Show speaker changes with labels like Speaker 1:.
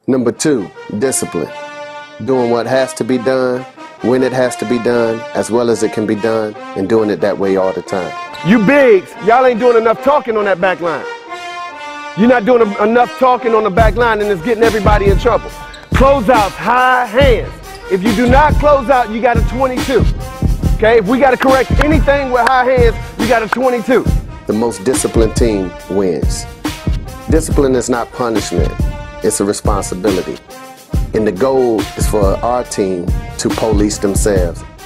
Speaker 1: Number 2, discipline. Doing what has to be done, when it has to be done, as well as it can be done, and doing it that way all the time.
Speaker 2: You bigs, y'all ain't doing enough talking on that back line. You're not doing enough talking on the back line, and it's getting everybody in trouble. Closeouts, high hands. If you do not close out, you got a 22. Okay, if we got to correct anything with high hands, you got a 22.
Speaker 1: The most disciplined team wins. Discipline is not punishment, it's a responsibility. And the goal is for our team to police themselves